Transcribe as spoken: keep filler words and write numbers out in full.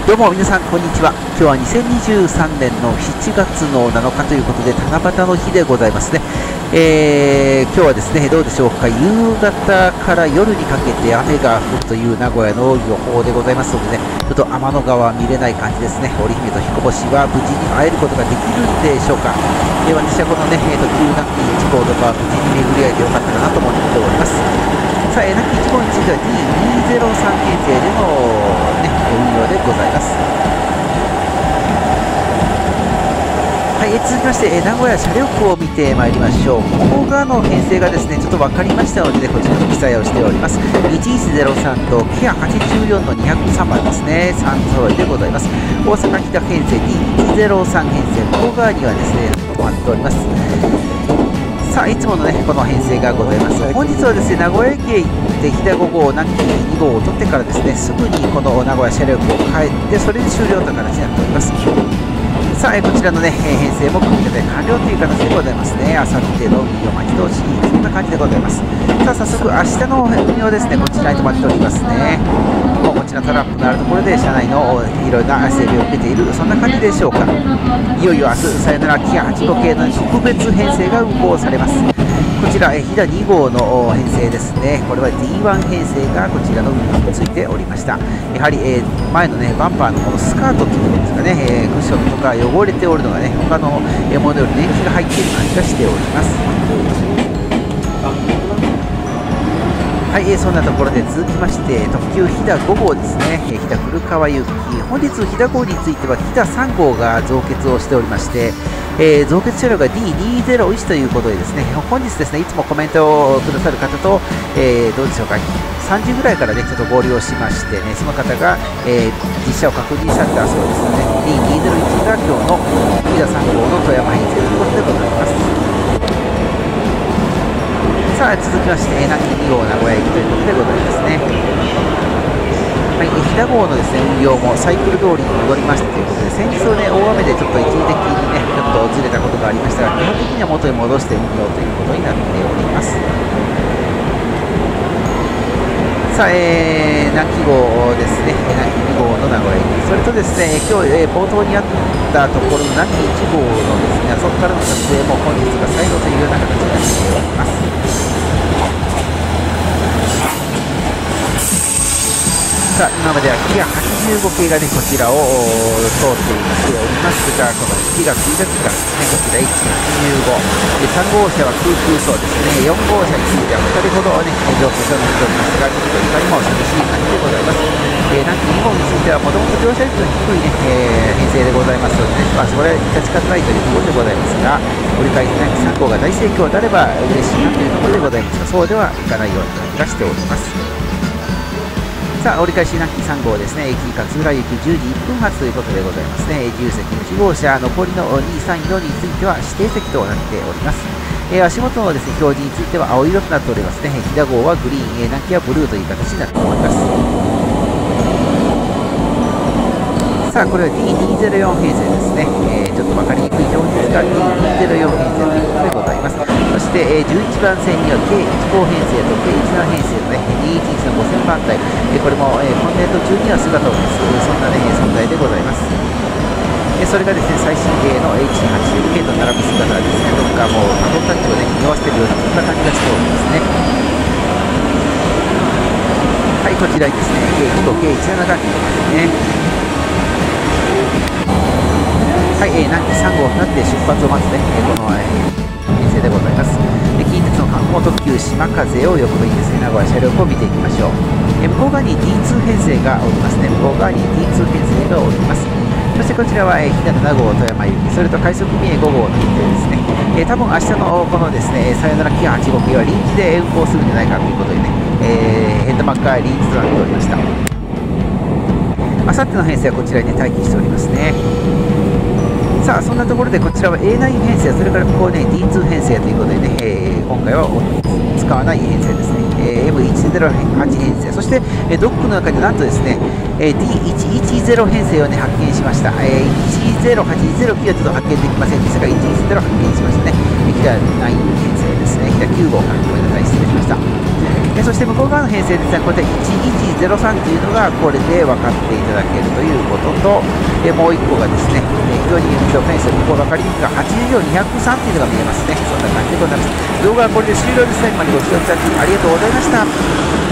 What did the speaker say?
どうも皆さんこんにちは。今日はにせんにじゅうさんねんのしちがつのなのかということで七夕の日でございますね。えー、今日はですねどうでしょうか、夕方から夜にかけて雨が降るという名古屋の予報でございますのでね、ちょっと天の川見れない感じですね。織姫と彦星は無事に会えることができるんでしょうか。えー、私はこのね、えー、と急なキーいち号とか無事に巡り合えてよかったかなと思っております。さあ、えー、ラッキーいち号については ディーにひゃくさん 編成での、ね、運用でございます。はい、えー、続きまして、えー、名古屋車両区を見てまいりましょう。ここがの編成がですねちょっと分かりましたので、ね、こちらに記載をしております。いちいちゼロさんとキアはちじゅうよんのにひゃくさんばんですね、さん揃いでございます。大阪北編成 ディーいちゼロさん 編成、向こう側にはですね止まっております。さあ、いつものねこの編成がございます。本日はですね名古屋駅へ行って飛騨ご号、南紀に号を取ってからですねすぐにこの名古屋車両区を帰ってそれで終了という形になっております。さあ、こちらのね編成も組み立て完了という形でございますね。あさっての運用待ち遠しい、そんな感じでございます。さあ、早速明日の運用ですねこちらに止まっておりますね。もうこちらトラップのあるところで車内のいろいろな整備を受けている、そんな感じでしょうか。いよいよ明日さよならキアはち号系の特別編成が運行されます。こちら、飛騨に号の編成ですね。これは ディーワン 編成がこちらの運用についておりました。やはり、えー、前のねバンパーのこのスカートっていうことですかね、えー、クッションとか汚れておるのがね他のモデルに年季が入っている感じがしております。はい、えー、そんなところで続きまして特急飛騨ご号ですね、えー、飛騨古川行き、本日飛騨号については飛騨さん号が増結をしておりまして、えー、増結車両が ディーにひゃくいち ということでですね、本日ですねいつもコメントをくださる方と、えー、どうでしょうかさんじからからねちょっと合流をしましてね、その方が、えー、実車を確認されたそうですので、ね、ディーにひゃくいち が今日の飛騨さん号の富山編成ということでございます。さあ、続きまして南紀に号名古屋駅ということでございますね。はい、飛騨号のですね運用もサイクル通りに戻りましたということで、先日のね大雨でちょっと一時的にねちょっとずれたことがありましたが、基本的には元に戻して運用ということになっております。さあ、えー、南紀号ですね、南紀に号の名古屋駅、それとですね今日、えー、冒頭にあったところの南紀いち号のですねそこからの撮影も本日が最後というような形になっております。さあ、今まではキアはちじゅうご系がねこちらを通っていておりますが、このしちがつついたちからですねこちら いちはちじゅうご でさん号車は空空層ですね、よん号車についてはふたりほどね乗客が乗っておりますが、ちょっといかにも寂しい感じでございます。えー、南紀に号についてはもともと乗車率の低いね、えー、編成でございますのでね、まあ、それは致し方ないというところでございますが、折り返し南紀さん号が大盛況であれば嬉しいなというところでございますが、そうではいかないような気がしております。さあ、折り返し南紀さん号ですね、駅勝浦行きじゅうじいっぷん発ということでございますね。自由席いち号車、残りのに、さん、よんについては指定席となっております。えー、足元のですね表示については青色となっておりますね。飛騨号はグリーン、えー、南紀はブルーという形になっております。さあ、これは ディーにひゃくよん 編成ですね、えー、ちょっと分かりにくい表示ですが ディーにひゃくよん 編成ということでございます。そして、えー、じゅういちばん線には ケーいち号 編成と ケーいちなな 編成のねにいちいちのごせんばん台、えー、これも、えー、今年度中には姿を消すそんな、ね、存在でございます。えー、それがですね最新鋭の エイチはちじゅう 系と並ぶ姿はですねどっかもうバトンタッチをね匂わせているようなそんな感じがしておりますね。はい、こちらにですね ケーいち号、ケーいちなな が来てますね。はい、えー、南紀さん号となって出発を待つね、えー、この、えー、編成でございます。で近鉄の観光特急島風を横目にですね名古屋車両区を見ていきましょう。えー、向こう側に ディーツー 編成がおりますね。向こう側に ディーツー 編成がおります。そしてこちらは、えー、飛騨なな号富山行き、それと快速三重ご号の日程ですね。えー、多分明日のこのですねさよならキアはち号系は臨時で運行するんじゃないかということでね、えー、ヘッドバッカー臨時となっておりました。あさっての編成はこちらに、ね、待機しておりますね。さあ、そんなところでこちらは エーナイン 編成、それからここね ディーツー 編成ということでね、えー、今回は使わない編成ですね、えー、エムいちゼロはち 編成、そして、えー、ドックの中でなんとですね、えー、ディーいちいちゼロ 編成をね発見しました。えー、いちゼロはちゼロきゅうはちょっと発見できませんでしたがいちいちゼロ発見しましたね。飛騨ナイン編成ですね、飛騨きゅう号か、ごめんなさい、失礼しました。 えそして向こう側の編成ですね、こういったいちいちゼロさんというのがこれで分かっていただけるということと、えもういっこがですね、え非常にフェンス向こう分かりにくいがはちじゅうよん、にひゃくさんというのが見えますね。そんな感じでございます。動画はこれで終了ですね。今にご視聴いただきありがとうございました。